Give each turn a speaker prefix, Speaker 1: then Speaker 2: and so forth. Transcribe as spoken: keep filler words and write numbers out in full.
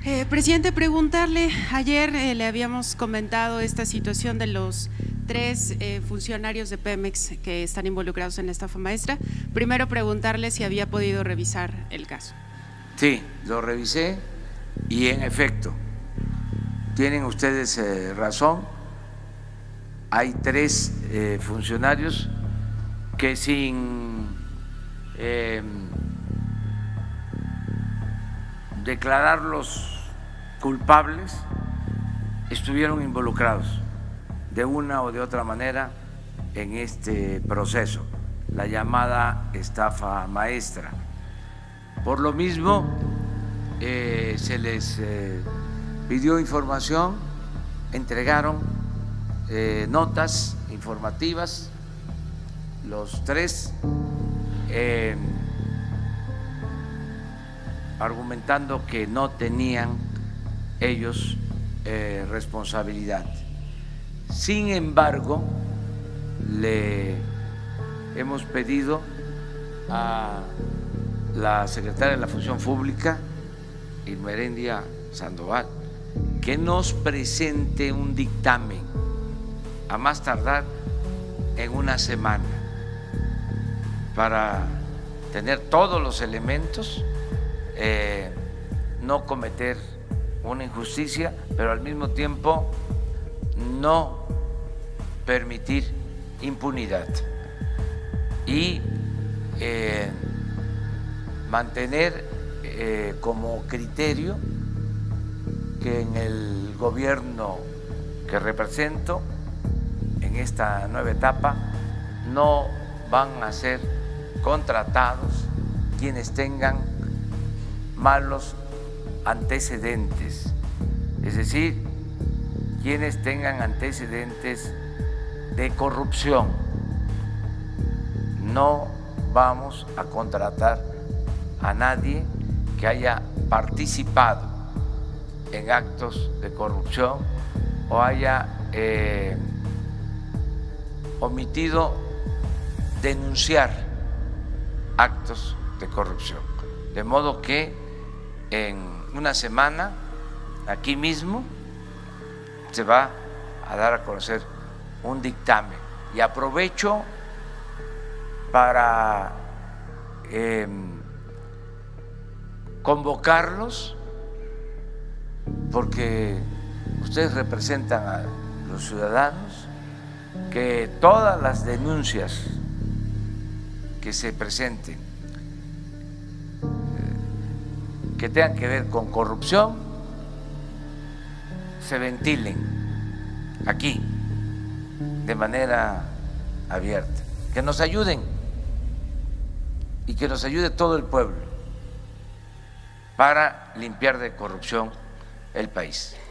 Speaker 1: Eh, presidente, preguntarle, ayer eh, le habíamos comentado esta situación de los tres eh, funcionarios de Pemex que están involucrados en la estafa maestra. Primero preguntarle si había podido revisar el caso.
Speaker 2: Sí, lo revisé y en efecto, tienen ustedes eh, razón, hay tres eh, funcionarios que sin eh, declararlos culpables estuvieron involucrados de una o de otra manera en este proceso, la llamada estafa maestra. Por lo mismo, eh, se les eh, pidió información, entregaron eh, notas informativas, los tres, eh, argumentando que no tenían ellos eh, responsabilidad. Sin embargo, le hemos pedido a la secretaria de la Función Pública, Irma Herendia Sandoval, que nos presente un dictamen a más tardar en una semana para tener todos los elementos, eh, no cometer una injusticia, pero al mismo tiempo no permitir impunidad y eh, mantener eh, como criterio que en el gobierno que represento en esta nueva etapa no van a ser contratados quienes tengan malos antecedentes, es decir, quienes tengan antecedentes de corrupción. No vamos a contratar a nadie que haya participado en actos de corrupción o haya eh, omitido denunciar actos de corrupción. De modo que en una semana, aquí mismo, se va a dar a conocer un dictamen. Y aprovecho para eh, convocarlos, porque ustedes representan a los ciudadanos, que todas las denuncias que se presenten, eh, que tengan que ver con corrupción, se ventilen aquí de manera abierta, que nos ayuden y que nos ayude todo el pueblo para limpiar de corrupción el país.